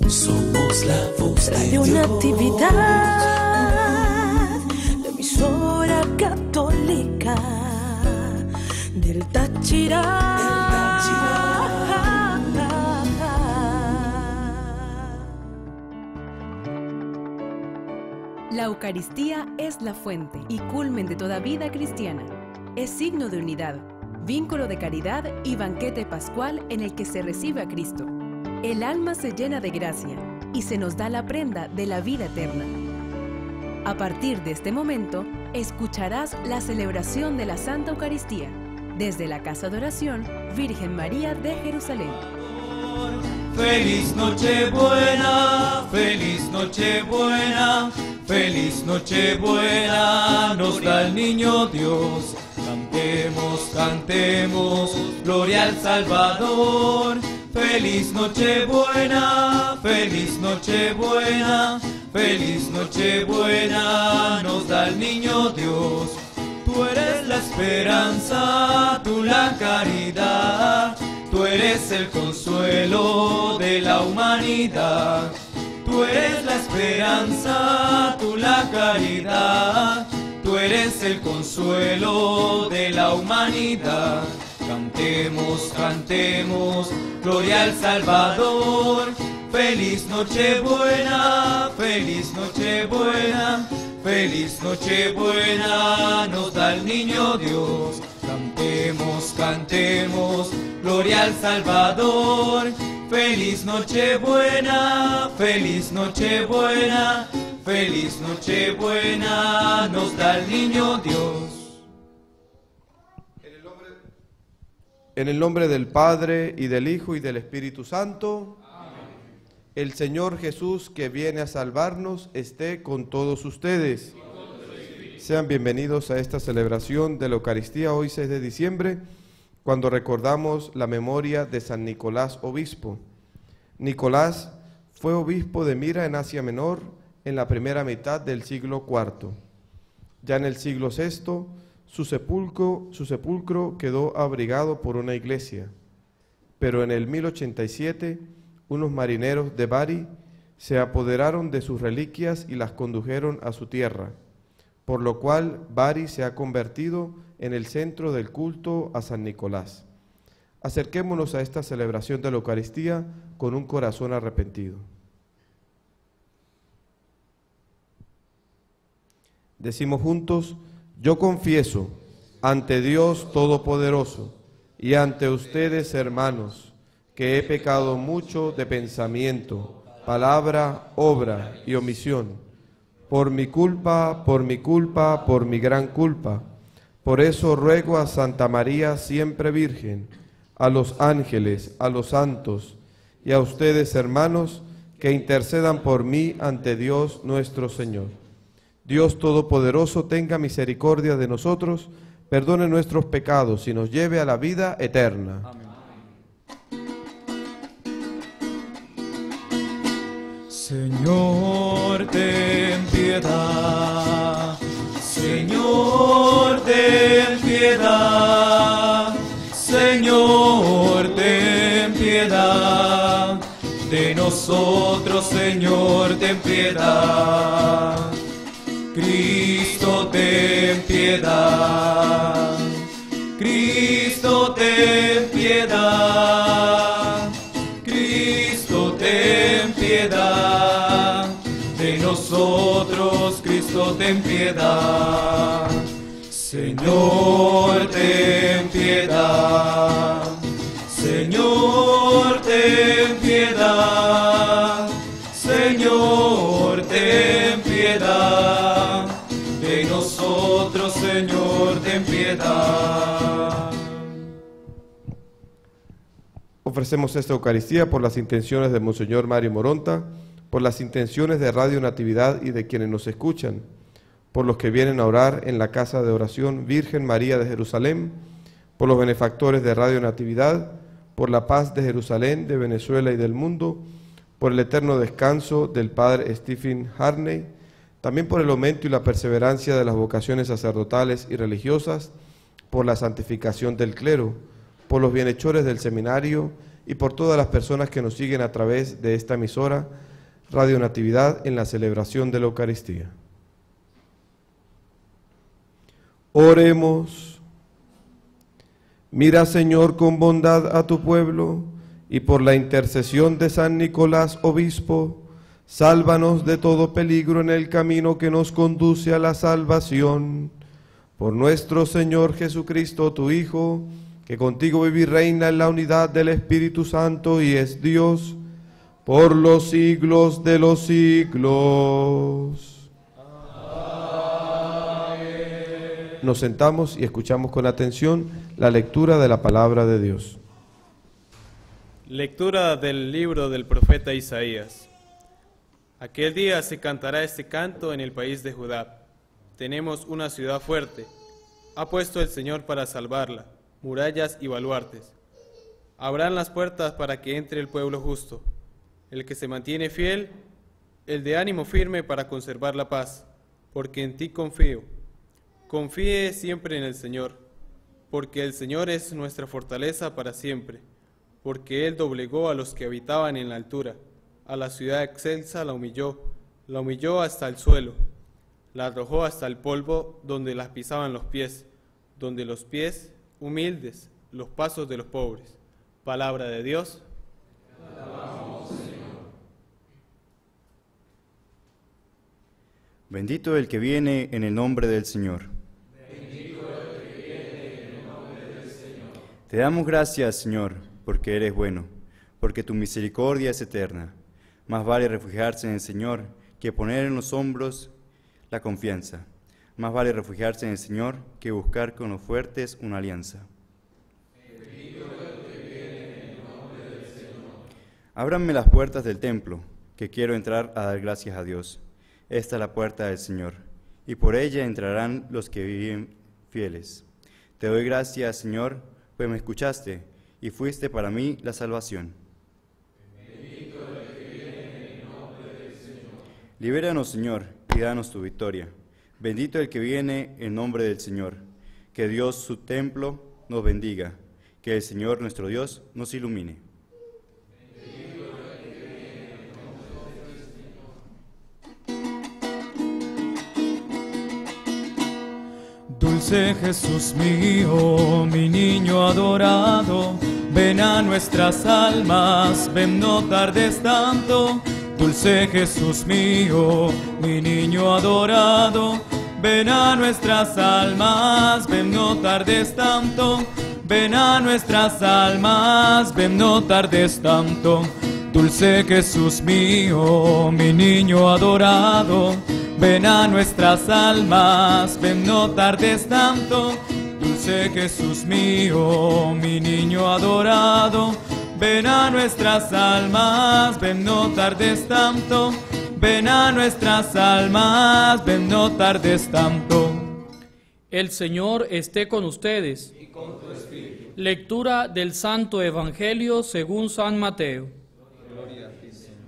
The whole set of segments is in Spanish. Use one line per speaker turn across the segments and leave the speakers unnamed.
Somos la voz de
Radio
Dios.
Natividad, la emisora católica del Táchira.
La Eucaristía es la fuente y culmen de toda vida cristiana. Es signo de unidad, vínculo de caridad y banquete pascual en el que se recibe a Cristo. El alma se llena de gracia y se nos da la prenda de la vida eterna. A partir de este momento, escucharás la celebración de la Santa Eucaristía desde la Casa de Oración Virgen María de Jerusalén.
Feliz Nochebuena, feliz Nochebuena, feliz Nochebuena, nos da el niño Dios. Cantemos, cantemos, gloria al Salvador. Feliz Nochebuena, feliz Nochebuena, feliz Nochebuena, nos da el niño Dios. Tú eres la esperanza, tú la caridad, tú eres el consuelo de la humanidad. Tú eres la esperanza, tú la caridad, tú eres el consuelo de la humanidad. Cantemos, cantemos, gloria al Salvador. Feliz Nochebuena, feliz Nochebuena, feliz Nochebuena, nos da el niño Dios. Cantemos, cantemos, gloria al Salvador. Feliz Nochebuena, feliz Nochebuena, feliz Nochebuena, nos da el niño Dios.
En el nombre del Padre, y del Hijo, y del Espíritu Santo. Amén. El Señor Jesús, que viene a salvarnos, esté con todos ustedes. Sean bienvenidos a esta celebración de la Eucaristía, hoy 6 de diciembre, cuando recordamos la memoria de San Nicolás Obispo. Nicolás fue obispo de Mira en Asia Menor en la primera mitad del siglo IV. Ya en el siglo VI, su sepulcro quedó abrigado por una iglesia, pero en el 1087 unos marineros de Bari se apoderaron de sus reliquias y las condujeron a su tierra, por lo cual Bari se ha convertido en el centro del culto a San Nicolás. Acerquémonos a esta celebración de la Eucaristía con un corazón arrepentido. Decimos juntos: yo confieso ante Dios Todopoderoso y ante ustedes, hermanos, que he pecado mucho de pensamiento, palabra, obra y omisión, por mi culpa, por mi gran culpa. Por eso ruego a Santa María siempre Virgen, a los ángeles, a los santos y a ustedes, hermanos, que intercedan por mí ante Dios nuestro Señor. Dios Todopoderoso tenga misericordia de nosotros, perdone nuestros pecados y nos lleve a la vida eterna. Amén.
Señor, ten piedad. Señor, ten piedad. Señor, ten piedad. De nosotros, Señor, ten piedad. Cristo, ten piedad. Cristo, ten piedad. Cristo, ten piedad. De nosotros, Cristo, ten piedad. Señor, ten piedad. Señor, ten piedad. Señor, ten piedad. De nosotros, Señor, ten piedad.
Ofrecemos esta Eucaristía por las intenciones de Monseñor Mario Moronta, por las intenciones de Radio Natividad y de quienes nos escuchan, por los que vienen a orar en la Casa de Oración Virgen María de Jerusalén, por los benefactores de Radio Natividad, por la paz de Jerusalén, de Venezuela y del mundo, por el eterno descanso del Padre Stephen Harney, también por el aumento y la perseverancia de las vocaciones sacerdotales y religiosas, por la santificación del clero, por los bienhechores del seminario y por todas las personas que nos siguen a través de esta emisora Radio Natividad en la celebración de la Eucaristía. Oremos. Mira, Señor, con bondad a tu pueblo, y por la intercesión de San Nicolás, obispo, sálvanos de todo peligro en el camino que nos conduce a la salvación. Por nuestro Señor Jesucristo, tu Hijo, que contigo vive y reina en la unidad del Espíritu Santo y es Dios, por los siglos de los siglos. Amén. Nos sentamos y escuchamos con atención la lectura de la palabra de Dios.
Lectura del libro del profeta Isaías. Aquel día se cantará este canto en el país de Judá. Tenemos una ciudad fuerte. Ha puesto el Señor para salvarla, murallas y baluartes. Abran las puertas para que entre el pueblo justo, el que se mantiene fiel, el de ánimo firme para conservar la paz, porque en ti confío. Confíe siempre en el Señor, porque el Señor es nuestra fortaleza para siempre, porque Él doblegó a los que habitaban en la altura, a la ciudad excelsa la humilló hasta el suelo, la arrojó hasta el polvo donde las pisaban los pies, donde los pies humildes, los pasos de los pobres. Palabra de Dios. Te alabamos, Señor.
Bendito el que viene en el nombre del Señor.
Bendito el que viene en el nombre del Señor.
Te damos gracias, Señor, porque eres bueno, porque tu misericordia es eterna. Más vale refugiarse en el Señor que poner en los hombros la confianza. Más vale refugiarse en el Señor que buscar con los fuertes una alianza.
Bendito el que viene en el nombre del Señor.
Ábranme las puertas del templo, que quiero entrar a dar gracias a Dios. Esta es la puerta del Señor, y por ella entrarán los que viven fieles. Te doy gracias, Señor, pues me escuchaste, y fuiste para mí la salvación.
Bendito el que viene en el nombre del Señor.
Libéranos, Señor, y danos tu victoria. Bendito el que viene en nombre del Señor. Que Dios, su templo, nos bendiga. Que el Señor, nuestro Dios, nos ilumine.
Bendito el que viene en nombre del Señor. Dulce Jesús mío, mi niño adorado, ven a nuestras almas, ven, no tardes tanto. Dulce Jesús mío, mi niño adorado, ven a nuestras almas, ven, no tardes tanto. Ven a nuestras almas, ven, no tardes tanto. Dulce Jesús mío, mi niño adorado, ven a nuestras almas, ven, no tardes tanto. Dulce Jesús mío, mi niño adorado, ven a nuestras almas, ven, no tardes tanto. Ven a nuestras almas, ven, no tardes tanto.
El Señor esté con ustedes.
Y con tu espíritu.
Lectura del Santo Evangelio según San Mateo.
Gloria a ti, Señor.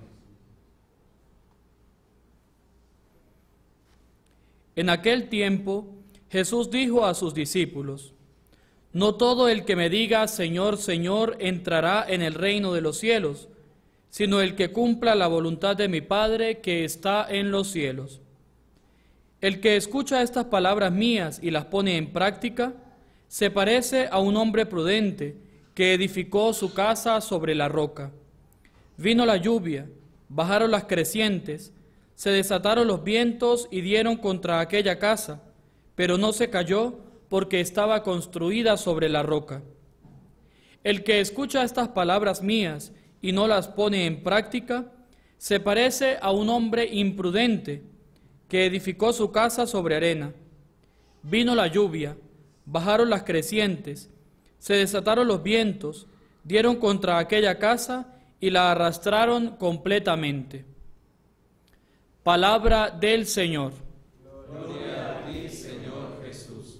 En aquel tiempo, Jesús dijo a sus discípulos: No todo el que me diga Señor, Señor, entrará en el reino de los cielos, sino el que cumpla la voluntad de mi Padre que está en los cielos. El que escucha estas palabras mías y las pone en práctica, se parece a un hombre prudente que edificó su casa sobre la roca. Vino la lluvia, bajaron las crecientes, se desataron los vientos y dieron contra aquella casa, pero no se cayó porque estaba construida sobre la roca. El que escucha estas palabras mías y no las pone en práctica, se parece a un hombre imprudente que edificó su casa sobre arena. Vino la lluvia, bajaron las crecientes, se desataron los vientos, dieron contra aquella casa y la arrastraron completamente. Palabra del Señor.
Gloria a ti, Señor Jesús.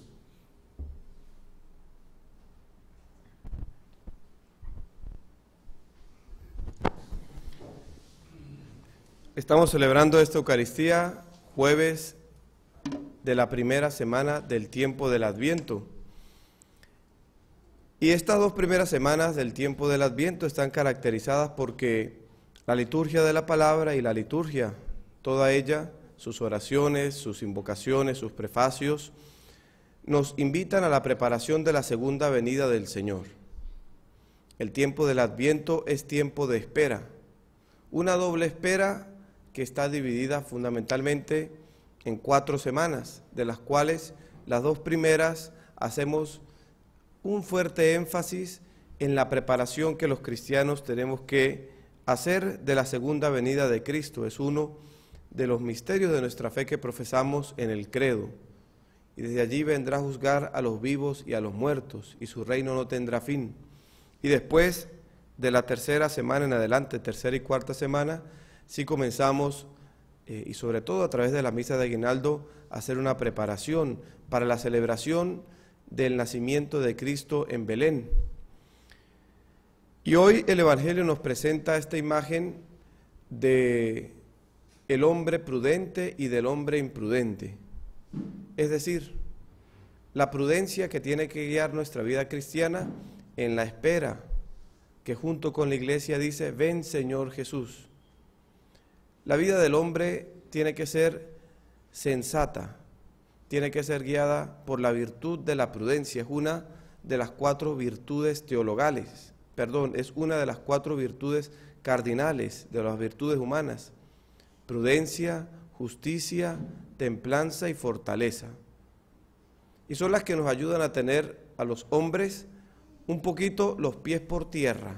Estamos celebrando esta Eucaristía jueves de la primera semana del tiempo del Adviento. Y estas 2 primeras semanas del tiempo del Adviento están caracterizadas porque la liturgia de la palabra y la liturgia, toda ella, sus oraciones, sus invocaciones, sus prefacios, nos invitan a la preparación de la segunda venida del Señor. El tiempo del Adviento es tiempo de espera, una doble espera que está dividida fundamentalmente en 4 semanas, de las cuales las 2 primeras hacemos un fuerte énfasis en la preparación que los cristianos tenemos que hacer de la segunda venida de Cristo. Es uno de los misterios de nuestra fe que profesamos en el credo. Y desde allí vendrá a juzgar a los vivos y a los muertos, y su reino no tendrá fin. Y después de la tercera semana en adelante, tercera y cuarta semana, sí comenzamos, y sobre todo a través de la misa de aguinaldo, a hacer una preparación para la celebración del nacimiento de Cristo en Belén. Y hoy el Evangelio nos presenta esta imagen de el hombre prudente y del hombre imprudente. Es decir, la prudencia que tiene que guiar nuestra vida cristiana en la espera, que junto con la iglesia dice, ven Señor Jesús. La vida del hombre tiene que ser sensata, tiene que ser guiada por la virtud de la prudencia. Es una de las 4 virtudes teologales, es una de las 4 virtudes cardinales de las virtudes humanas: prudencia, justicia, templanza y fortaleza. Y son las que nos ayudan a tener a los hombres un poquito los pies por tierra,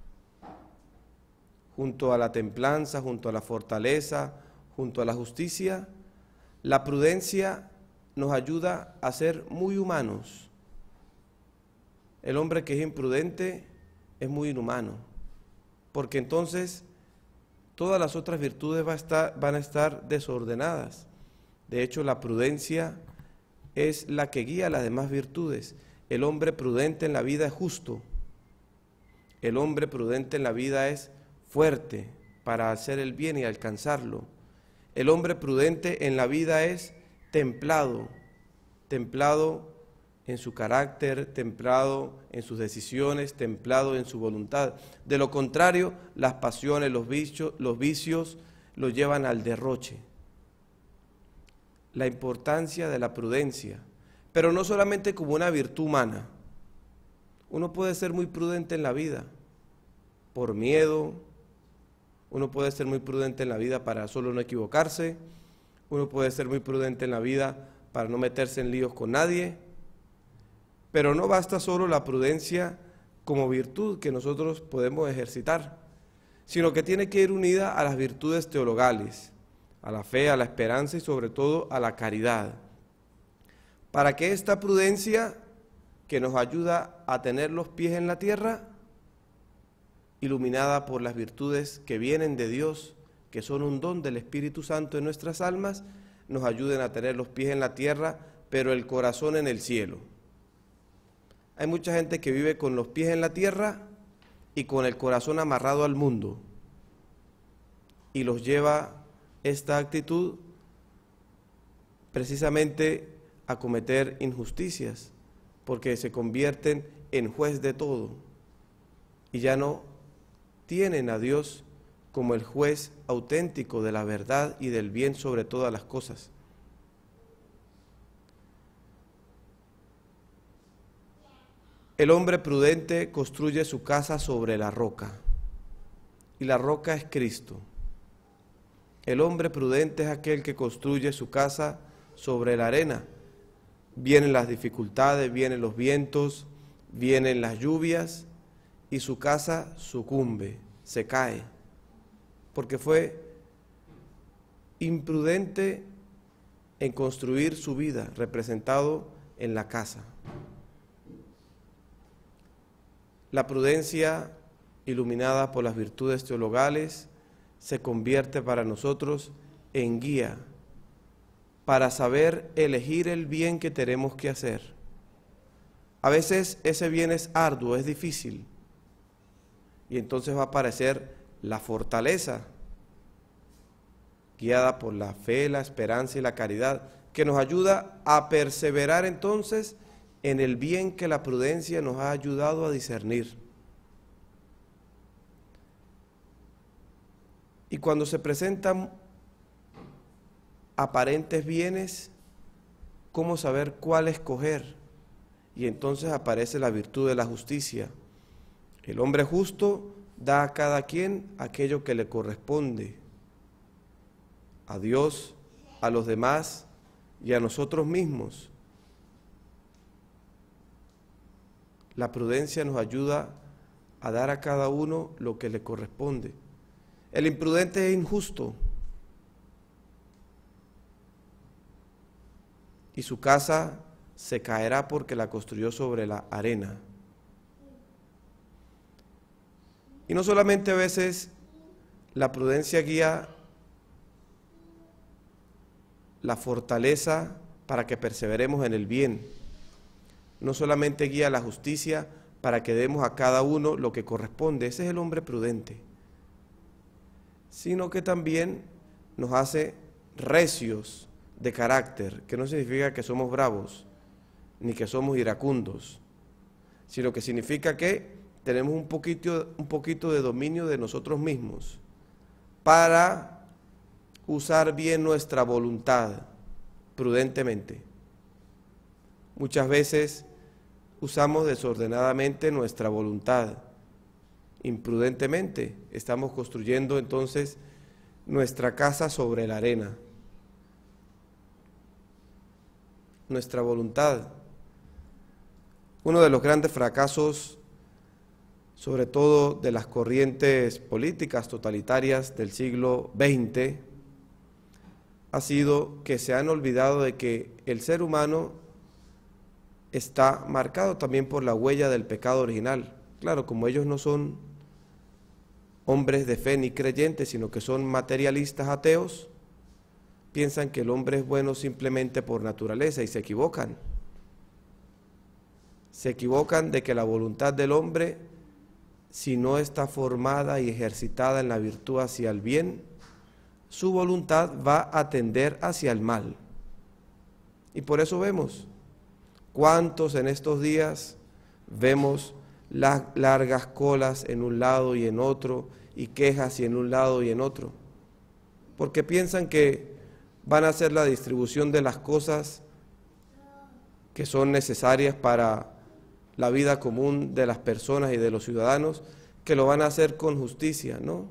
junto a la templanza, junto a la fortaleza, junto a la justicia. La prudencia nos ayuda a ser muy humanos. El hombre que es imprudente es muy inhumano, porque entonces todas las otras virtudes van a estar desordenadas. De hecho, la prudencia es la que guía las demás virtudes. El hombre prudente en la vida es justo. El hombre prudente en la vida es fuerte para hacer el bien y alcanzarlo. El hombre prudente en la vida es templado, templado en su carácter, templado en sus decisiones, templado en su voluntad. De lo contrario, las pasiones, los vicios lo llevan al derroche. La importancia de la prudencia, pero no solamente como una virtud humana. Uno puede ser muy prudente en la vida por miedo, uno puede ser muy prudente en la vida para solo no equivocarse, uno puede ser muy prudente en la vida para no meterse en líos con nadie, pero no basta solo la prudencia como virtud que nosotros podemos ejercitar, sino que tiene que ir unida a las virtudes teologales, a la fe, a la esperanza y sobre todo a la caridad, para que esta prudencia que nos ayuda a tener los pies en la tierra, iluminada por las virtudes que vienen de Dios, que son un don del Espíritu Santo en nuestras almas, nos ayuden a tener los pies en la tierra, pero el corazón en el cielo. Hay mucha gente que vive con los pies en la tierra y con el corazón amarrado al mundo, y los lleva esta actitud precisamente a cometer injusticias, porque se convierten en juez de todo y ya no tienen a Dios como el juez auténtico de la verdad y del bien sobre todas las cosas. El hombre prudente construye su casa sobre la roca, y la roca es Cristo. El hombre prudente es aquel que construye su casa sobre la arena. Vienen las dificultades, vienen los vientos, vienen las lluvias, y su casa sucumbe, se cae, porque fue imprudente en construir su vida, representado en la casa. La prudencia, iluminada por las virtudes teologales, se convierte para nosotros en guía, para saber elegir el bien que tenemos que hacer. A veces ese bien es arduo, es difícil, y entonces va a aparecer la fortaleza, guiada por la fe, la esperanza y la caridad, que nos ayuda a perseverar entonces en el bien que la prudencia nos ha ayudado a discernir. Y cuando se presentan aparentes bienes, ¿cómo saber cuál escoger? Y entonces aparece la virtud de la justicia. El hombre justo da a cada quien aquello que le corresponde, a Dios, a los demás y a nosotros mismos. La prudencia nos ayuda a dar a cada uno lo que le corresponde. El imprudente es injusto y su casa se caerá porque la construyó sobre la arena. Y no solamente a veces la prudencia guía la fortaleza para que perseveremos en el bien, no solamente guía la justicia para que demos a cada uno lo que corresponde, ese es el hombre prudente, sino que también nos hace recios de carácter, que no significa que somos bravos, ni que somos iracundos, sino que significa que tenemos un poquito de dominio de nosotros mismos para usar bien nuestra voluntad prudentemente. Muchas veces usamos desordenadamente nuestra voluntad, imprudentemente. Estamos construyendo entonces nuestra casa sobre la arena. Nuestra voluntad. Uno de los grandes fracasos, sobre todo de las corrientes políticas totalitarias del siglo XX, ha sido que se han olvidado de que el ser humano está marcado también por la huella del pecado original. Claro, como ellos no son hombres de fe ni creyentes, sino que son materialistas ateos, piensan que el hombre es bueno simplemente por naturaleza y se equivocan. Se equivocan de que la voluntad del hombre, si no está formada y ejercitada en la virtud hacia el bien, su voluntad va a tender hacia el mal. Y por eso vemos cuántos en estos días vemos las largas colas en un lado y en otro, y quejas y en un lado y en otro, porque piensan que van a hacer la distribución de las cosas que son necesarias para la vida común de las personas y de los ciudadanos, que lo van a hacer con justicia, ¿no?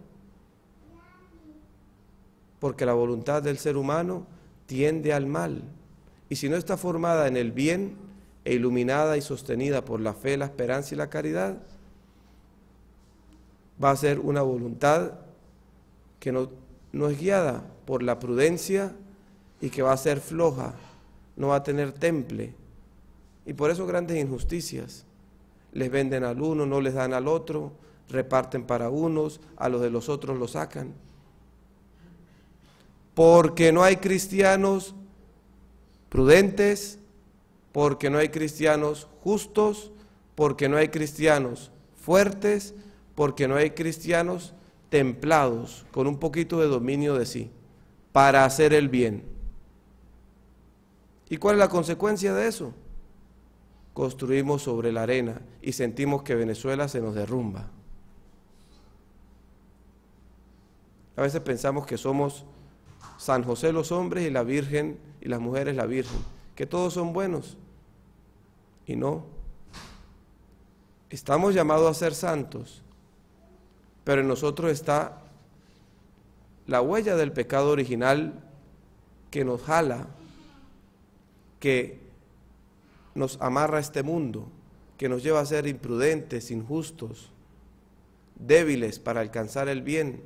Porque la voluntad del ser humano tiende al mal, y si no está formada en el bien e iluminada y sostenida por la fe, la esperanza y la caridad, va a ser una voluntad que no es guiada por la prudencia y que va a ser floja, no va a tener temple. Y por eso grandes injusticias. Les venden al uno, no les dan al otro, reparten para unos, a los de los otros los sacan. Porque no hay cristianos prudentes, porque no hay cristianos justos, porque no hay cristianos fuertes, porque no hay cristianos templados, con un poquito de dominio de sí, para hacer el bien. ¿Y cuál es la consecuencia de eso? Construimos sobre la arena y sentimos que Venezuela se nos derrumba. A veces pensamos que somos San José los hombres y la Virgen y las mujeres la Virgen, que todos son buenos. Y no. Estamos llamados a ser santos, pero en nosotros está la huella del pecado original que nos jala, que nos amarra a este mundo, que nos lleva a ser imprudentes, injustos, débiles para alcanzar el bien.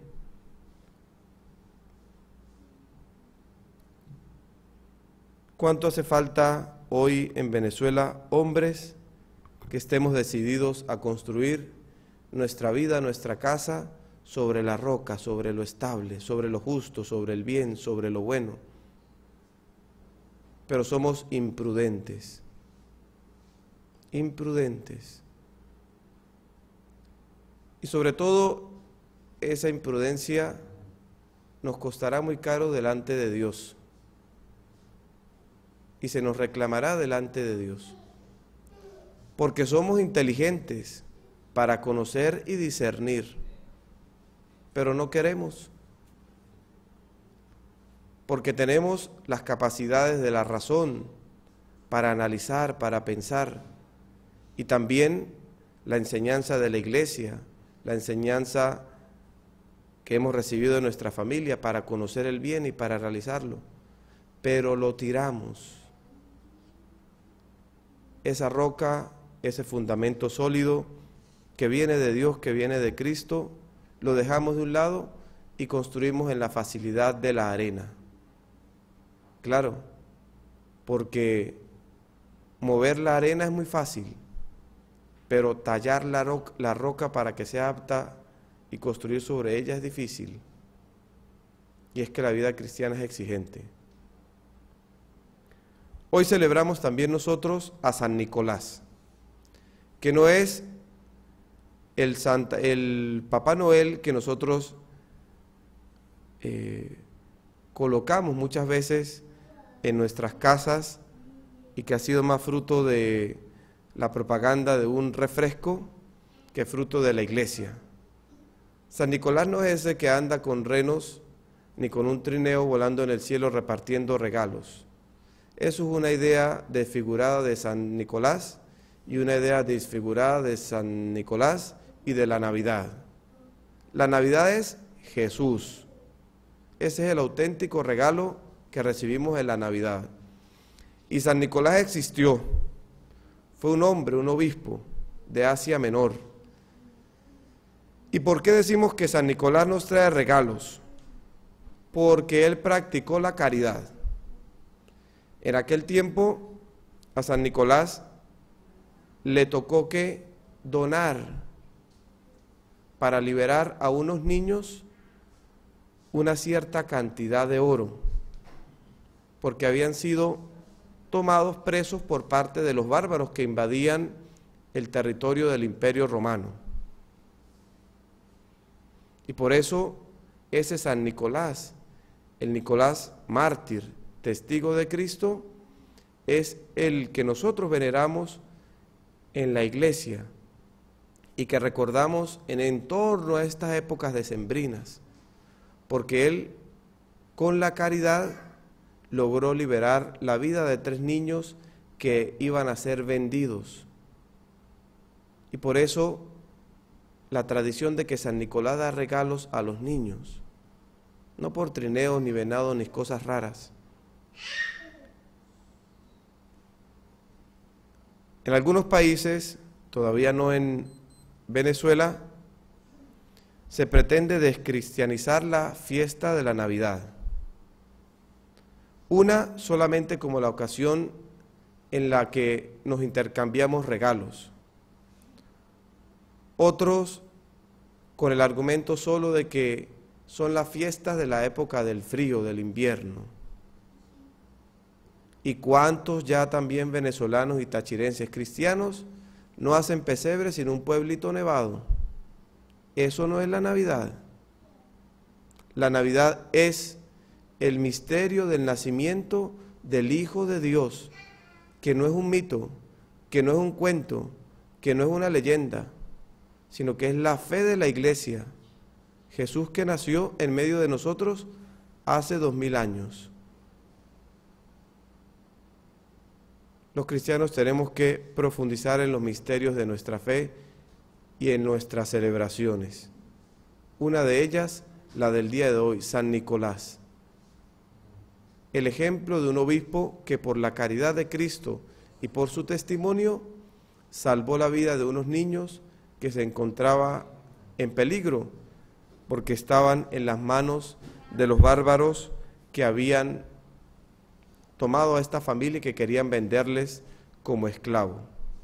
¿Cuánto hace falta hoy en Venezuela hombres que estemos decididos a construir nuestra vida, nuestra casa, sobre la roca, sobre lo estable, sobre lo justo, sobre el bien, sobre lo bueno? Pero somos imprudentes. Imprudentes. Y sobre todo, esa imprudencia nos costará muy caro delante de Dios. Y se nos reclamará delante de Dios. porque somos inteligentes para conocer y discernir, pero no queremos, porque tenemos las capacidades de la razón para analizar, para pensar, y también la enseñanza de la iglesia, la enseñanza que hemos recibido de nuestra familia para conocer el bien y para realizarlo, pero lo tiramos. Esa roca, ese fundamento sólido que viene de Dios, que viene de Cristo, lo dejamos de un lado y construimos en la facilidad de la arena. Claro, porque mover la arena es muy fácil, pero tallar la roca para que sea apta y construir sobre ella es difícil. Y es que la vida cristiana es exigente. Hoy celebramos también nosotros a San Nicolás, que no es el Papá Noel que nosotros colocamos muchas veces en nuestras casas y que ha sido más fruto de la propaganda de un refresco que fruto de la iglesia. San Nicolás no es ese que anda con renos ni con un trineo volando en el cielo repartiendo regalos. Eso es una idea desfigurada de San Nicolás y una idea desfigurada de San Nicolás y de la Navidad. La Navidad es Jesús. Ese es el auténtico regalo que recibimos en la Navidad. Y San Nicolás existió. Fue un hombre, un obispo de Asia Menor. ¿Y por qué decimos que San Nicolás nos trae regalos? Porque él practicó la caridad. En aquel tiempo a San Nicolás le tocó que donar para liberar a unos niños una cierta cantidad de oro, porque habían sido tomados presos por parte de los bárbaros que invadían el territorio del Imperio Romano. Y por eso ese San Nicolás, el Nicolás mártir, testigo de Cristo, es el que nosotros veneramos en la iglesia y que recordamos en torno a estas épocas decembrinas, porque él con la caridad logró liberar la vida de 3 niños que iban a ser vendidos. Y por eso la tradición de que San Nicolás da regalos a los niños, no por trineos, ni venados, ni cosas raras. En algunos países, todavía no en Venezuela, se pretende descristianizar la fiesta de la Navidad. Una solamente como la ocasión en la que nos intercambiamos regalos. Otros con el argumento solo de que son las fiestas de la época del frío, del invierno. ¿Y cuántos ya también venezolanos y tachirenses cristianos no hacen pesebre sino un pueblito nevado? Eso no es la Navidad. La Navidad es el misterio del nacimiento del Hijo de Dios, que no es un mito, que no es un cuento, que no es una leyenda, sino que es la fe de la iglesia. Jesús que nació en medio de nosotros hace 2000 años. Los cristianos tenemos que profundizar en los misterios de nuestra fe y en nuestras celebraciones. Una de ellas, la del día de hoy, San Nicolás. El ejemplo de un obispo que por la caridad de Cristo y por su testimonio salvó la vida de unos niños que se encontraban en peligro porque estaban en las manos de los bárbaros que habían tomado a esta familia y que querían venderles como esclavo.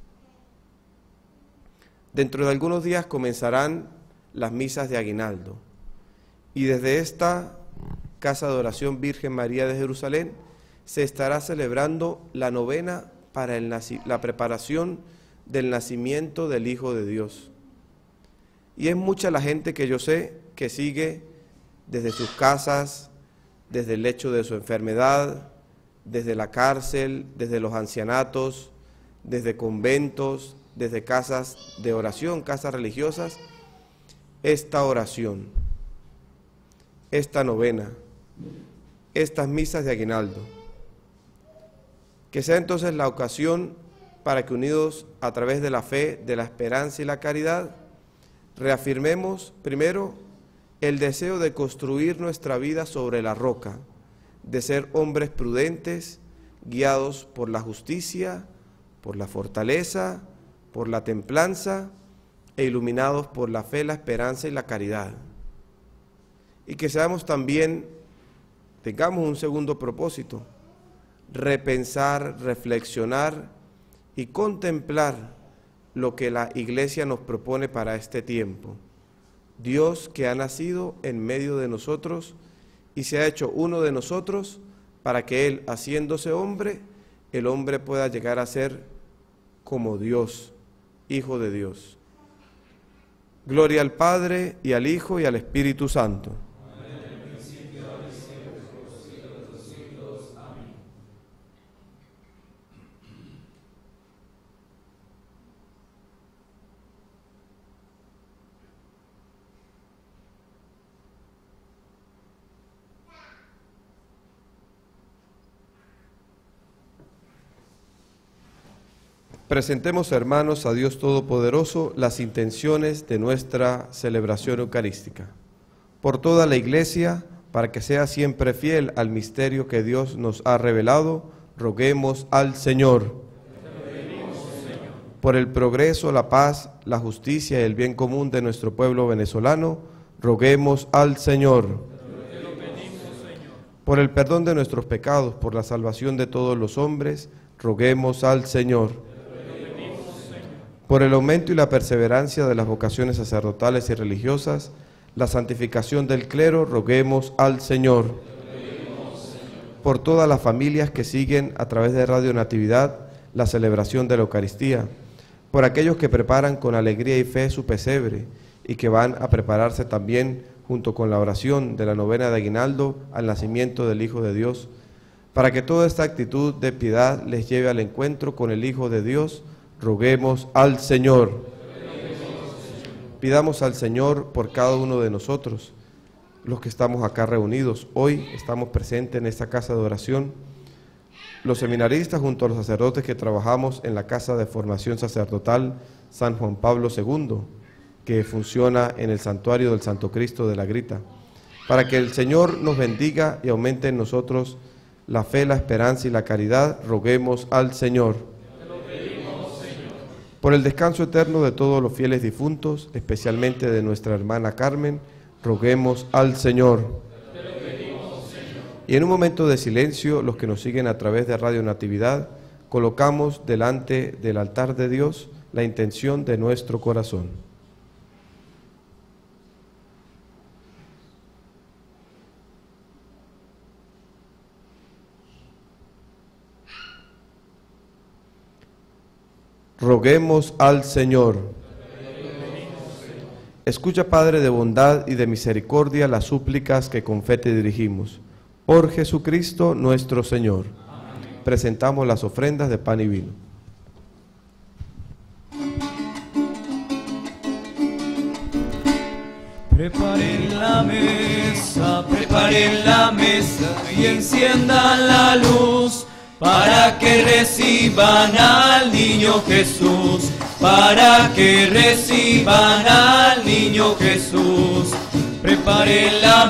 Dentro de algunos días comenzarán las misas de aguinaldo y desde esta Casa de Oración Virgen María de Jerusalén se estará celebrando la novena para la preparación del nacimiento del Hijo de Dios. Y es mucha la gente que yo sé que sigue desde sus casas, desde el lecho de su enfermedad, desde la cárcel, desde los ancianatos, desde conventos, desde casas de oración, casas religiosas, esta oración, esta novena, estas misas de aguinaldo. Que sea entonces la ocasión para que, unidos a través de la fe, de la esperanza y la caridad, reafirmemos primero el deseo de construir nuestra vida sobre la roca, de ser hombres prudentes, guiados por la justicia, por la fortaleza, por la templanza e iluminados por la fe, la esperanza y la caridad. Y que seamos también, tengamos un segundo propósito, repensar, reflexionar y contemplar lo que la Iglesia nos propone para este tiempo. Dios que ha nacido en medio de nosotros y se ha hecho uno de nosotros para que Él, haciéndose hombre, el hombre pueda llegar a ser como Dios, Hijo de Dios. Gloria al Padre, y al Hijo, y al Espíritu Santo. Presentemos, hermanos, a Dios Todopoderoso las intenciones de nuestra celebración eucarística. Por toda la Iglesia, para que sea siempre fiel al misterio que Dios nos ha revelado, roguemos al Señor. Por el progreso, la paz, la justicia y el bien común de nuestro pueblo venezolano, roguemos al Señor. Por el perdón de nuestros pecados, por la salvación de todos los hombres, roguemos al Señor. Por el aumento y la perseverancia de las vocaciones sacerdotales y religiosas, la santificación del clero, roguemos al Señor. Por todas las familias que siguen a través de Radio Natividad la celebración de la Eucaristía, por aquellos que preparan con alegría y fe su pesebre y que van a prepararse también junto con la oración de la novena de aguinaldo al nacimiento del Hijo de Dios, para que toda esta actitud de piedad les lleve al encuentro con el Hijo de Dios, roguemos al Señor. Pidamos al Señor por cada uno de nosotros, los que estamos acá reunidos. Hoy estamos presentes en esta casa de oración, los seminaristas junto a los sacerdotes que trabajamos en la Casa de Formación Sacerdotal San Juan Pablo II, que funciona en el Santuario del Santo Cristo de la Grita, para que el Señor nos bendiga y aumente en nosotros la fe, la esperanza y la caridad, roguemos al Señor. Por el descanso eterno de todos los fieles difuntos, especialmente de nuestra hermana Carmen, roguemos al Señor. Y en un momento de silencio, los que nos siguen a través de Radio Natividad, colocamos delante del altar de Dios la intención de nuestro corazón. Roguemos al Señor. Escucha, Padre de bondad y de misericordia, las súplicas que con fe te dirigimos. Por Jesucristo nuestro Señor. Amén. Presentamos las ofrendas de pan y vino.
Preparen la mesa y enciendan la luz, para que reciban al niño Jesús, para que reciban al niño Jesús. Preparen la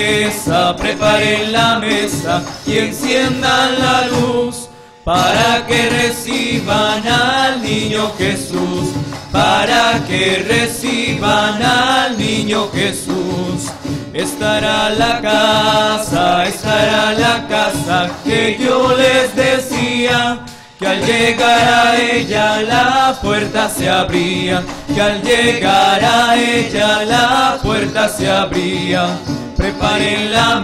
mesa y enciendan la luz, para que reciban al niño Jesús, para que reciban al niño Jesús. Estará la casa que yo les decía, que al llegar a ella la puerta se abría, que al llegar a ella la puerta se abría. Preparen la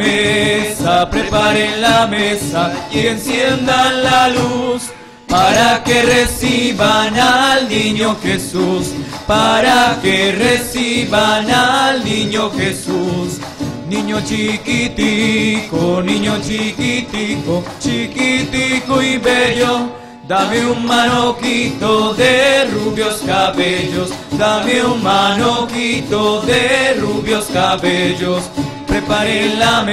mesa y enciendan la luz, para que reciban al niño Jesús, para que reciban al niño Jesús. Niño chiquitico, chiquitico y bello, Dame un manoquito de rubios cabellos, dame un manoquito de rubios cabellos. Preparen la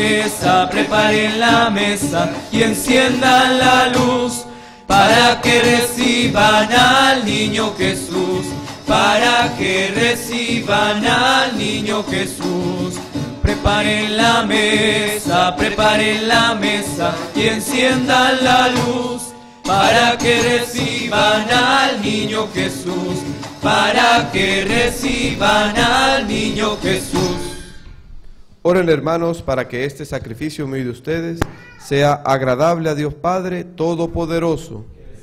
mesa y enciendan la luz para que reciban al niño Jesús, para que reciban al niño Jesús. Preparen la mesa y enciendan la luz para que reciban al niño Jesús, para que reciban al niño Jesús.
Oren, hermanos, para que este sacrificio mío de ustedes sea agradable a Dios Padre Todopoderoso.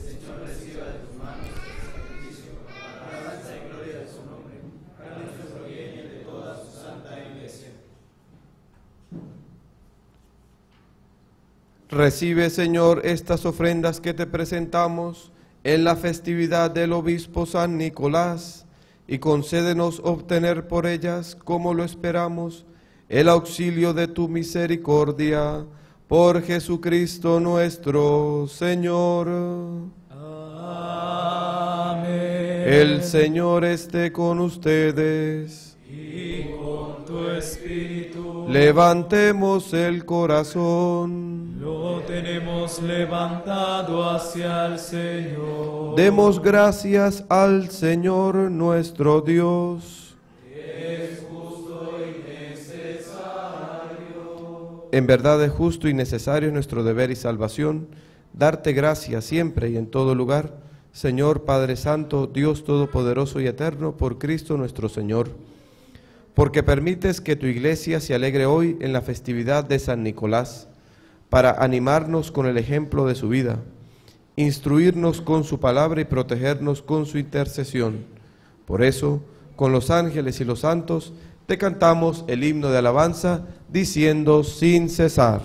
Recibe, Señor, estas ofrendas que te presentamos en la festividad del obispo San Nicolás, y concédenos obtener por ellas, como lo esperamos, el auxilio de tu misericordia, por Jesucristo nuestro Señor.
Amén.
El Señor esté con ustedes.
Y con tu espíritu.
Levantemos el corazón.
Lo tenemos levantado hacia el Señor.
Demos gracias al Señor nuestro Dios.
Es justo y necesario.
En verdad es justo y necesario nuestro deber y salvación, darte gracias siempre y en todo lugar, Señor Padre Santo, Dios Todopoderoso y Eterno, por Cristo nuestro Señor, porque permites que tu Iglesia se alegre hoy en la festividad de San Nicolás, para animarnos con el ejemplo de su vida, instruirnos con su palabra y protegernos con su intercesión. Por eso, con los ángeles y los santos, te cantamos el himno de alabanza, diciendo sin cesar: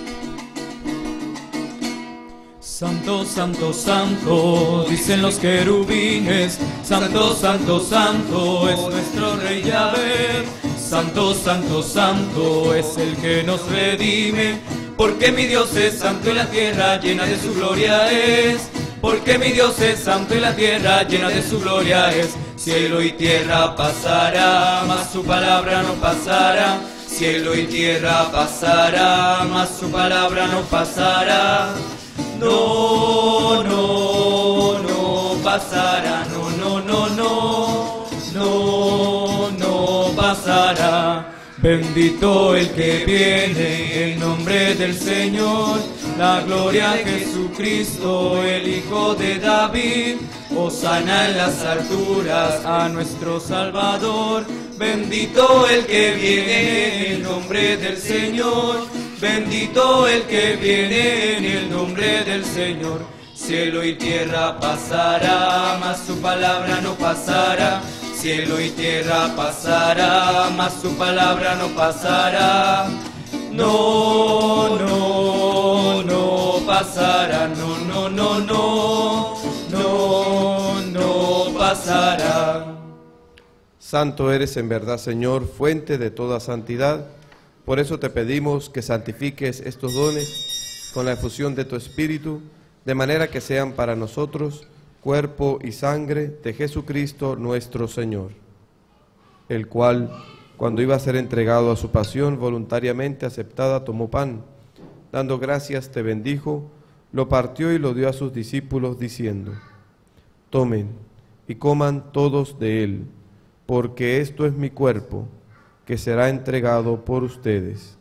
Santo, santo, santo, dicen los querubines, santo, santo, santo, es nuestro Rey Yahvé. Santo, santo, santo, es el que nos redime, porque mi Dios es santo y la tierra llena de su gloria es. Porque mi Dios es santo y la tierra llena de su gloria es. Cielo y tierra pasará, mas su palabra no pasará. Cielo y tierra pasará, mas su palabra no pasará. No, no, no pasará, no, no, no, no, no, no pasará. Bendito el que viene en nombre del Señor, la gloria a Jesucristo, el Hijo de David. Hosana en las alturas a nuestro Salvador. Bendito el que viene en nombre del Señor. Bendito el que viene en el nombre del Señor. Cielo y tierra pasará, mas su palabra no pasará. Cielo y tierra pasará, mas su palabra no pasará. No, no, no pasará, no, no, no, no, no, no pasará.
Santo eres en verdad, Señor, fuente de toda santidad. Por eso te pedimos que santifiques estos dones con la efusión de tu Espíritu, de manera que sean para nosotros cuerpo y sangre de Jesucristo nuestro Señor, el cual, cuando iba a ser entregado a su pasión voluntariamente aceptada, tomó pan, dando gracias te bendijo, lo partió y lo dio a sus discípulos, diciendo: tomen y coman todos de él, porque esto es mi cuerpo, que será entregado por ustedes.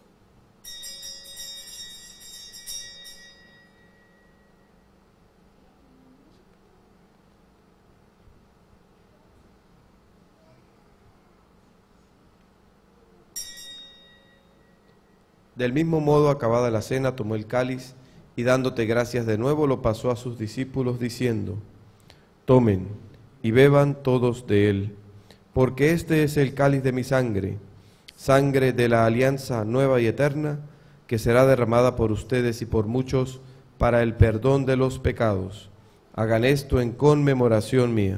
Del mismo modo, acabada la cena, tomó el cáliz y dándote gracias de nuevo, lo pasó a sus discípulos, diciendo: tomen y beban todos de él, porque este es el cáliz de mi sangre, sangre de la alianza nueva y eterna, que será derramada por ustedes y por muchos para el perdón de los pecados. Hagan esto en conmemoración mía.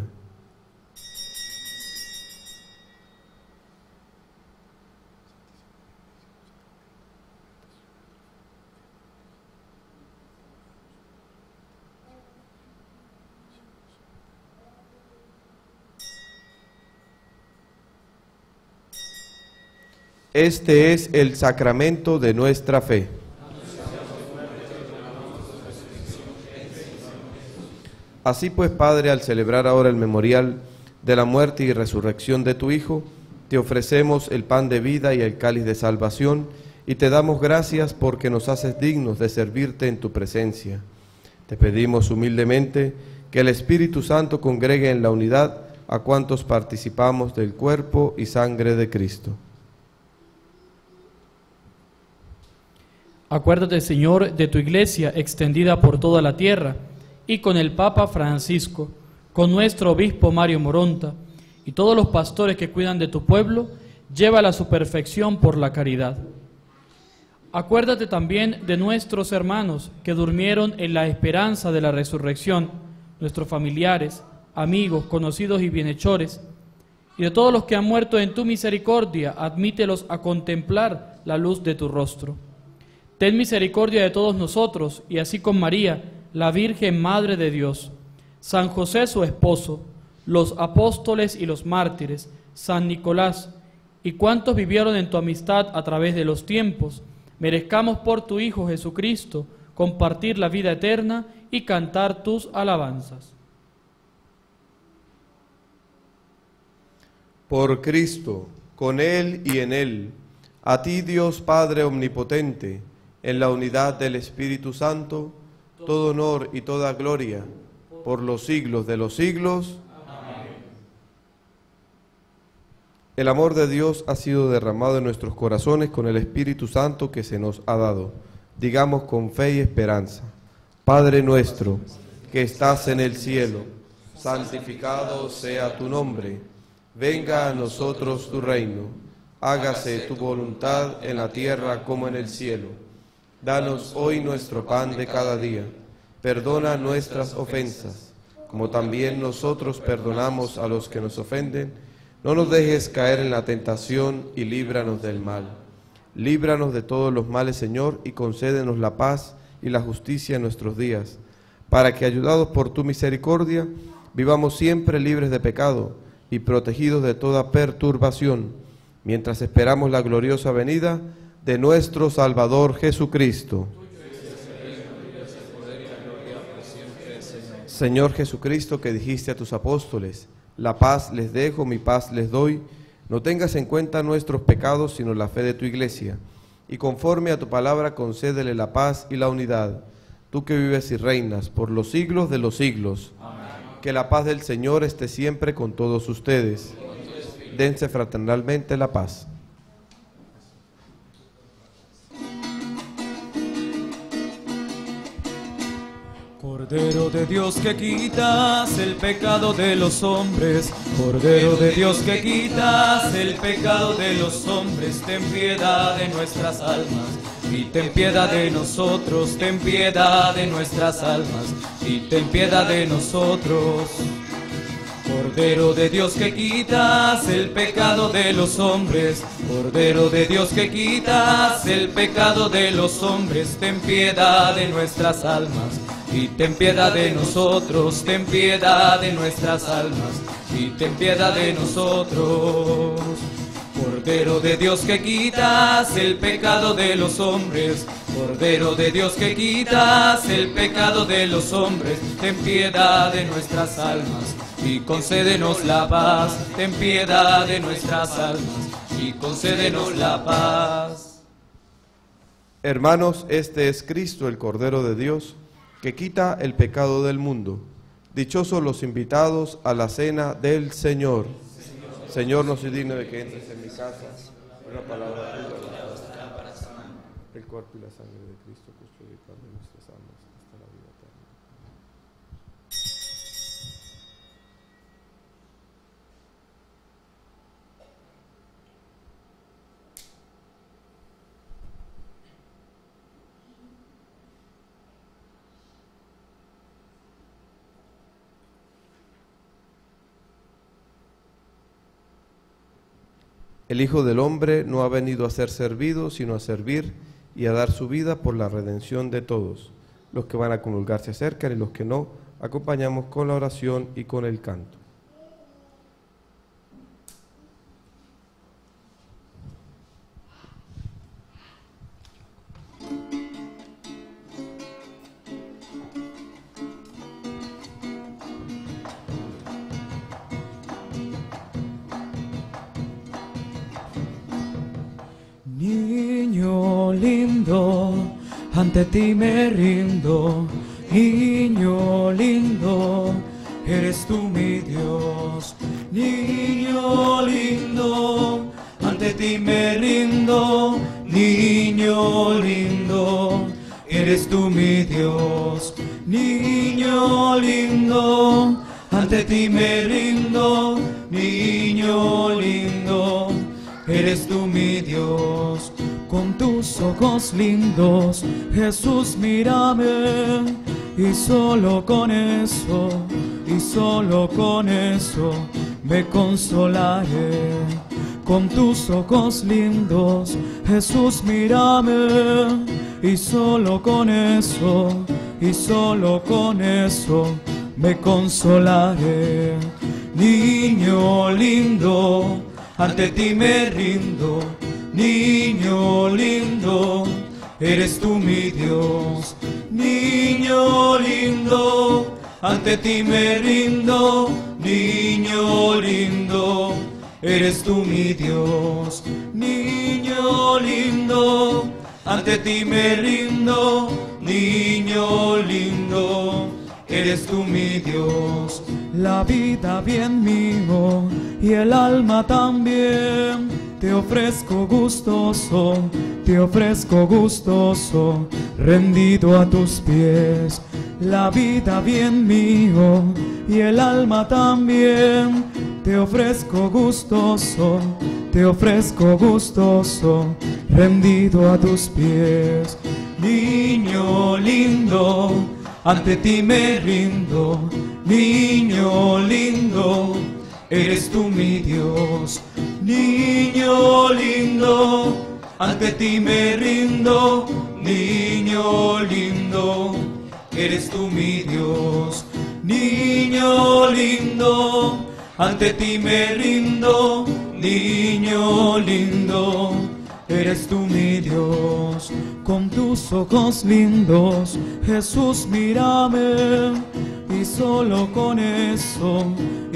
Este es el sacramento de nuestra fe. Así pues, Padre, al celebrar ahora el memorial de la muerte y resurrección de tu Hijo, te ofrecemos el pan de vida y el cáliz de salvación, y te damos gracias porque nos haces dignos de servirte en tu presencia. Te pedimos humildemente que el Espíritu Santo congregue en la unidad a cuantos participamos del cuerpo y sangre de Cristo.
Acuérdate, Señor, de tu Iglesia extendida por toda la tierra, y con el Papa Francisco, con nuestro obispo Mario Moronta, y todos los pastores que cuidan de tu pueblo, llévala a su perfección por la caridad. Acuérdate también de nuestros hermanos que durmieron en la esperanza de la resurrección, nuestros familiares, amigos, conocidos y bienhechores, y de todos los que han muerto en tu misericordia, admítelos a contemplar la luz de tu rostro. Ten misericordia de todos nosotros, y así con María, la Virgen Madre de Dios, San José su esposo, los apóstoles y los mártires, San Nicolás, y cuantos vivieron en tu amistad a través de los tiempos, merezcamos por tu Hijo Jesucristo compartir la vida eterna y cantar tus alabanzas.
Por Cristo, con Él y en Él, a ti Dios Padre Omnipotente, en la unidad del Espíritu Santo, todo honor y toda gloria, por los siglos de los siglos. Amén. El amor de Dios ha sido derramado en nuestros corazones con el Espíritu Santo que se nos ha dado. Digamos con fe y esperanza: Padre nuestro, que estás en el cielo, santificado sea tu nombre. Venga a nosotros tu reino. Hágase tu voluntad en la tierra como en el cielo. Danos hoy nuestro pan de cada día. Perdona nuestras ofensas, como también nosotros perdonamos a los que nos ofenden. No nos dejes caer en la tentación y líbranos del mal. Líbranos de todos los males, Señor, y concédenos la paz y la justicia en nuestros días, para que, ayudados por tu misericordia, vivamos siempre libres de pecado y protegidos de toda perturbación, mientras esperamos la gloriosa venida de nuestro Salvador Jesucristo. Señor Jesucristo, que dijiste a tus apóstoles: la paz les dejo, mi paz les doy, no tengas en cuenta nuestros pecados, sino la fe de tu Iglesia, y conforme a tu palabra concédele la paz y la unidad, tú que vives y reinas por los siglos de los siglos. Amén. Que la paz del Señor esté siempre con todos ustedes. Dense fraternalmente la paz.
Cordero de Dios que quitas el pecado de los hombres, Cordero de Dios que quitas el pecado de los hombres, ten piedad de nuestras almas y ten piedad de nosotros, ten piedad de nuestras almas y ten piedad de nosotros. Cordero de Dios que quitas el pecado de los hombres, Cordero de Dios que quitas el pecado de los hombres, ten piedad de nuestras almas y ten piedad de nosotros, ten piedad de nuestras almas y ten piedad de nosotros. Cordero de Dios que quitas el pecado de los hombres, Cordero de Dios que quitas el pecado de los hombres, ten piedad de nuestras almas y concédenos la paz, ten piedad de nuestras almas y concédenos la paz.
Hermanos, este es Cristo, el Cordero de Dios, que quita el pecado del mundo. Dichosos los invitados a la cena del Señor. Señor, no soy digno de que entres en mi casa. Una palabra tuya bastará para sanar. El cuerpo y la sangre de Cristo custodian de nuestras almas hasta la vida eterna. El Hijo del Hombre no ha venido a ser servido, sino a servir y a dar su vida por la redención de todos. Los que van a comulgar se acercan y los que no, acompañamos con la oración y con el canto.
lindo, ante ti me rindo. Niño lindo, eres tú mi Dios. Niño lindo, ante ti me rindo. Niño lindo, eres tú mi Dios. Niño lindo, ante ti me rindo. Niño lindo, eres tú mi Dios. Con tus ojos lindos, Jesús, mírame, y solo con eso, me consolaré. Con tus ojos lindos, Jesús, mírame, y solo con eso, me consolaré. Niño lindo, ante ti me rindo. Niño lindo, eres tú mi Dios. Niño lindo, ante ti me rindo. Niño lindo, eres tú mi Dios. Niño lindo, ante ti me rindo. Niño lindo, eres tú mi Dios. La vida bien mío y el alma también, te ofrezco gustoso, rendido a tus pies. La vida bien mío y el alma también, te ofrezco gustoso, rendido a tus pies. Niño lindo, ante ti me rindo. Niño lindo, eres tú mi Dios. Niño lindo, ante ti me rindo. Niño lindo, eres tú mi Dios. Niño lindo, ante ti me rindo. Niño lindo, eres tú mi Dios. Con tus ojos lindos, Jesús, mírame, y solo con eso,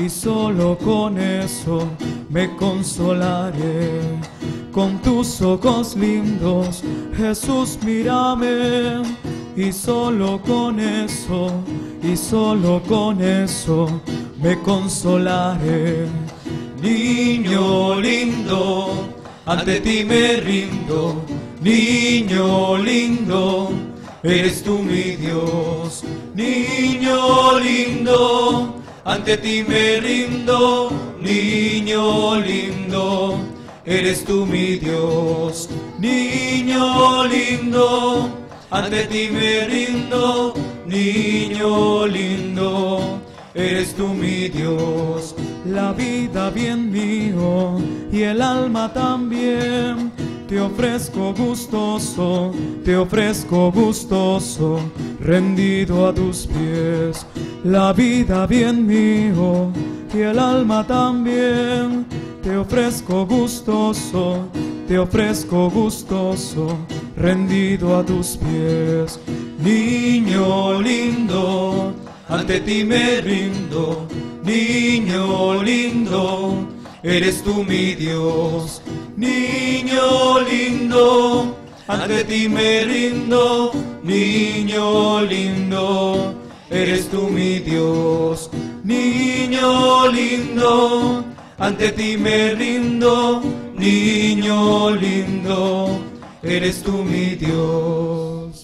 me consolaré. Con tus ojos lindos, Jesús, mírame, y solo con eso, me consolaré. Niño lindo, ante ti me rindo. Niño lindo, eres tú mi Dios. Niño lindo, ante ti me rindo. Niño lindo, eres tú mi Dios. Niño lindo, ante ti me rindo. Niño lindo, eres tú mi Dios. La vida bien mío y el alma también, te ofrezco gustoso, rendido a tus pies. La vida bien mío y el alma también, te ofrezco gustoso, rendido a tus pies. Niño lindo, ante ti me rindo. Niño lindo, eres tú mi Dios. Niño lindo, ante ti me rindo. Niño lindo, eres tú mi Dios. Niño lindo, ante ti me rindo. Niño lindo, eres tú mi Dios.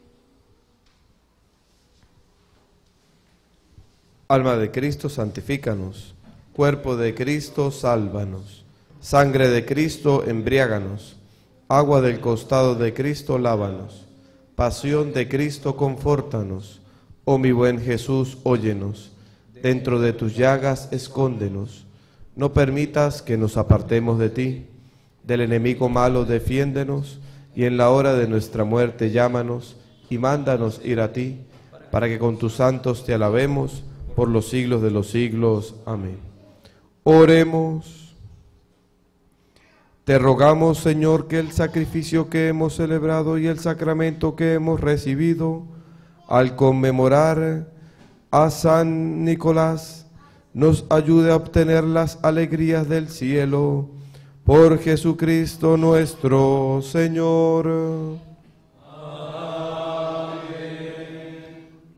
Alma de Cristo, santifícanos. Cuerpo de Cristo, sálvanos. Sangre de Cristo, embriáganos. Agua del costado de Cristo, lávanos. Pasión de Cristo, confórtanos. Oh mi buen Jesús, óyenos. Dentro de tus llagas, escóndenos. No permitas que nos apartemos de ti. Del enemigo malo, defiéndenos. Y en la hora de nuestra muerte, llámanos. Y mándanos ir a ti, para que con tus santos te alabemos por los siglos de los siglos. Amén. Oremos. Te rogamos, Señor, que el sacrificio que hemos celebrado y el sacramento que hemos recibido al conmemorar a San Nicolás nos ayude a obtener las alegrías del cielo. Por Jesucristo nuestro Señor.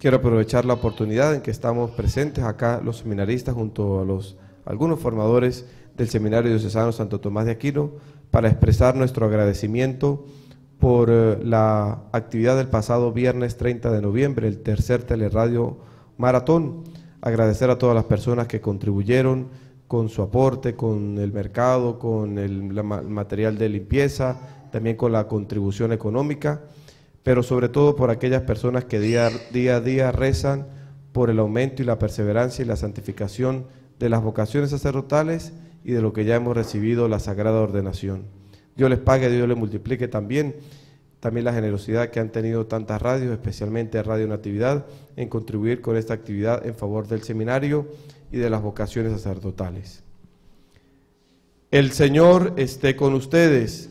Quiero aprovechar la oportunidad en que estamos presentes acá los seminaristas junto a algunos formadores del Seminario Diocesano Santo Tomás de Aquino para expresar nuestro agradecimiento por la actividad del pasado viernes 30 de noviembre, el tercer Teleradio Maratón. Agradecer a todas las personas que contribuyeron con su aporte, con el mercado, con el material de limpieza, también con la contribución económica, pero sobre todo por aquellas personas que día a día rezan por el aumento y la perseverancia y la santificación de las vocaciones sacerdotales y de lo que ya hemos recibido, la Sagrada Ordenación. Dios les pague, Dios les multiplique también la generosidad que han tenido tantas radios, especialmente Radio Natividad, en contribuir con esta actividad en favor del seminario y de las vocaciones sacerdotales. El Señor esté con ustedes.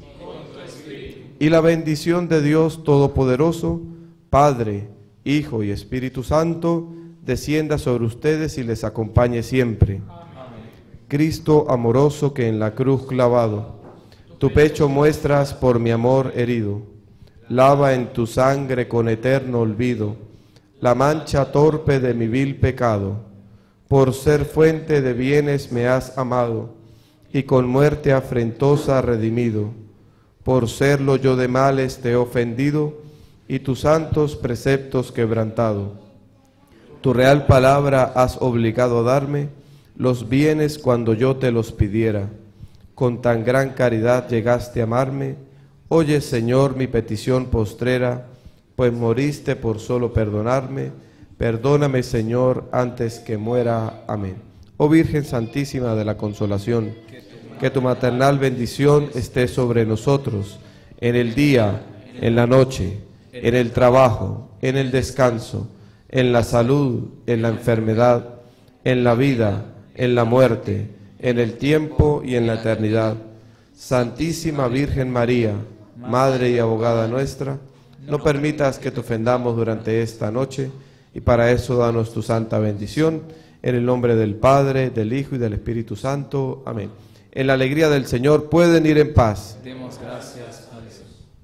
Y la bendición de Dios Todopoderoso, Padre, Hijo y Espíritu Santo, descienda sobre ustedes y les acompañe siempre. Amén. Cristo amoroso que en la cruz clavado, tu pecho muestras por mi amor herido, lava en tu sangre con eterno olvido la mancha torpe de mi vil pecado. Por ser fuente de bienes me has amado y con muerte afrentosa redimido. Por serlo yo de males te he ofendido y tus santos preceptos quebrantado. Tu real palabra has obligado a darme los bienes cuando yo te los pidiera. Con tan gran caridad llegaste a amarme. Oye, Señor, mi petición postrera, pues moriste por solo perdonarme. Perdóname, Señor, antes que muera. Amén. Oh Virgen Santísima de la Consolación, que tu maternal bendición esté sobre nosotros, en el día, en la noche, en el trabajo, en el descanso, en la salud, en la enfermedad, en la vida, en la muerte, en el tiempo y en la eternidad. Santísima Virgen María, Madre y Abogada nuestra, no permitas que te ofendamos durante esta noche, y para eso danos tu santa bendición, en el nombre del Padre, del Hijo y del Espíritu Santo. Amén. En la alegría del Señor pueden ir en paz.
Demos gracias a Dios.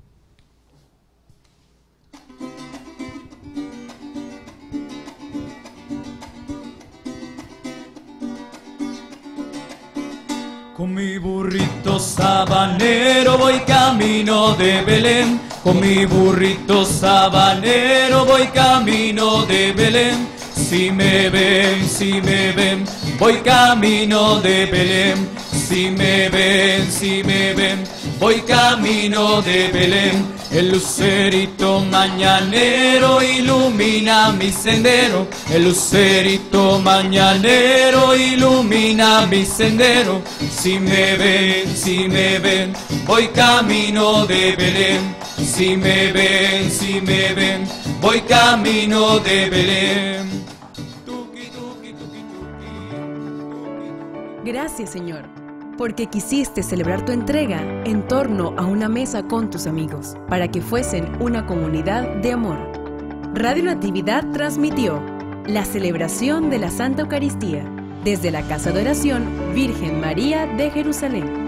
Con mi burrito sabanero voy camino de Belén. Con mi burrito sabanero voy camino de Belén. Si me ven, voy camino de Belén. Si me ven, voy camino de Belén. El lucerito mañanero ilumina mi sendero. El lucerito mañanero ilumina mi sendero. Si me ven, voy camino de Belén. Si me ven, voy camino de Belén.
Gracias, Señor, porque quisiste celebrar tu entrega en torno a una mesa con tus amigos, para que fuesen una comunidad de amor. Radio Natividad transmitió la celebración de la Santa Eucaristía desde la Casa de Oración Virgen María de Jerusalén.